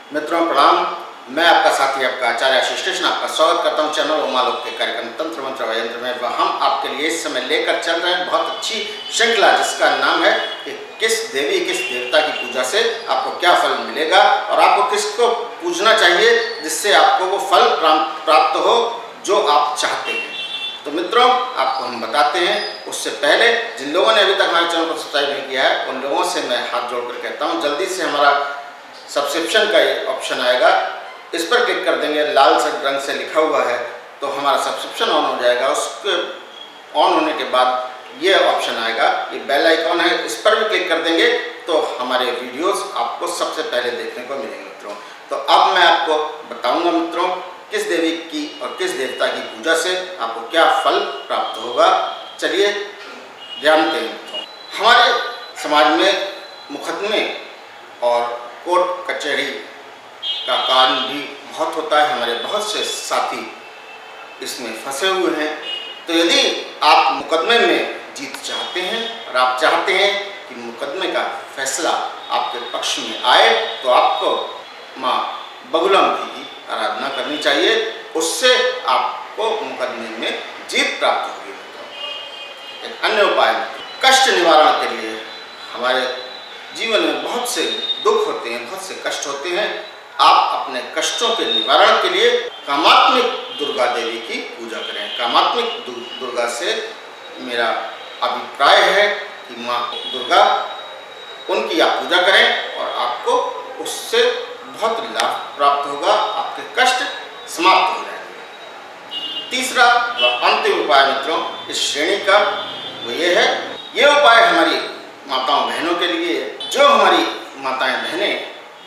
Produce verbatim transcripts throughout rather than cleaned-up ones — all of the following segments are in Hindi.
मित्रों प्रणाम। मैं आपका साथी आपका आचार्य आशीष कृष्ण आपका स्वागत करता हूं चैनल उमालोक के कार्यक्रम तंत्र मंत्र व यंत्र में। वह हम आपके लिए इस समय लेकर चल रहे हैं बहुत अच्छी श्रृंखला जिसका नाम है कि किस देवी किस देवता की पूजा से आपको क्या फल मिलेगा और आपको किसको पूजना चाहिए जिससे आपको वो फल प्राप्त हो जो आप चाहते हैं। तो मित्रों आपको हम बताते हैं, उससे पहले जिन लोगों ने अभी तक हमारे चैनल को सब्सक्राइब नहीं किया है उन लोगों से मैं हाथ जोड़कर कहता हूँ जल्दी से हमारा सब्सक्रिप्शन का ऑप्शन आएगा, इस पर क्लिक कर देंगे। लाल से रंग से लिखा हुआ है तो हमारा सब्सक्रिप्शन ऑन हो जाएगा। उसके ऑन होने के बाद ये ऑप्शन आएगा, ये बेल आइकॉन है, इस पर भी क्लिक कर देंगे तो हमारे वीडियोस आपको सबसे पहले देखने को मिलेंगे मित्रों। तो अब मैं आपको बताऊंगा मित्रों किस देवी की और किस देवता की पूजा से आपको क्या फल प्राप्त होगा। चलिए जानते हैं मित्रों। हमारे समाज में मुकदमे और कोर्ट कचहरी का कारण भी बहुत होता है। हमारे बहुत से साथी इसमें फंसे हुए हैं। तो यदि आप मुकदमे में जीत चाहते हैं और आप चाहते हैं कि मुकदमे का फैसला आपके पक्ष में आए तो आपको माँ बगुलामुखी की आराधना करनी चाहिए, उससे आपको मुकदमे में जीत प्राप्त होगी। एक अन्य उपाय कष्ट निवारण के लिए, हमारे जीवन में बहुत से दुख होते हैं, बहुत से कष्ट होते हैं। आप अपने कष्टों के निवारण के लिए कामात्मिक दुर्गा देवी की पूजा करें। कामात्मिक दुर्गा से मेरा अभिप्राय है कि माँ दुर्गा, उनकी आप पूजा करें और आपको उससे बहुत लाभ प्राप्त होगा, आपके कष्ट समाप्त हो जाएंगे। तीसरा व अंतिम उपाय मित्रों इस श्रेणी का वो ये है, ये उपाय हमारी माताओं बहनों के लिए, जो हमारी माताएं बहनें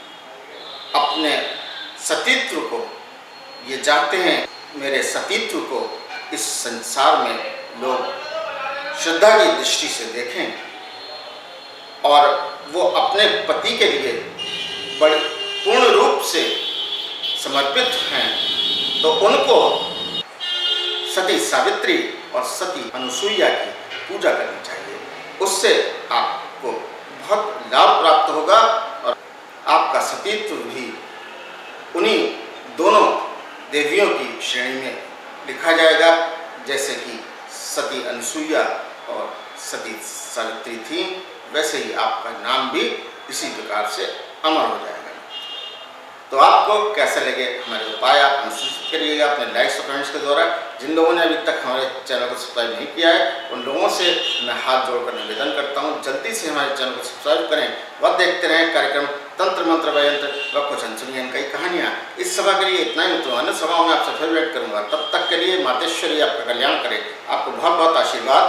अपने सतीत्व को ये चाहते हैं, मेरे सतीत्व को इस संसार में लोग श्रद्धा की दृष्टि से देखें और वो अपने पति के लिए बड़े पूर्ण रूप से समर्पित हैं, तो उनको सती सावित्री और सती अनुसुईया की पूजा करनी चाहिए। उससे आपको बहुत लाभ प्राप्त होगा और आपका सतीत्व भी उन्हीं दोनों देवियों की श्रेणी में लिखा जाएगा, जैसे कि सती अनुसुईया और सती सावित्री थी, वैसे ही आपका नाम भी इसी प्रकार से अमर हो जाएगा। तो आपको कैसे लगे हमारे उपाय आप महसूस करिएगा अपने लाइक्स और कमेंट्स के द्वारा। जिन लोगों ने अभी तक हमारे चैनल को सब्सक्राइब नहीं किया है उन लोगों से मैं हाथ जोड़कर निवेदन करता हूं जल्दी से हमारे चैनल को सब्सक्राइब करें व देखते रहें कार्यक्रम तंत्र मंत्र व यंत्र व कुछ अनसुनी कई कहानियाँ। इस सभा के लिए इतना ही मित्रों, अन्य सभाओं में आपसे फिर वेट करूँगा। तब तक के लिए मातेश्वरी आपका कल्याण करे, आपको बहुत बहुत आशीर्वाद।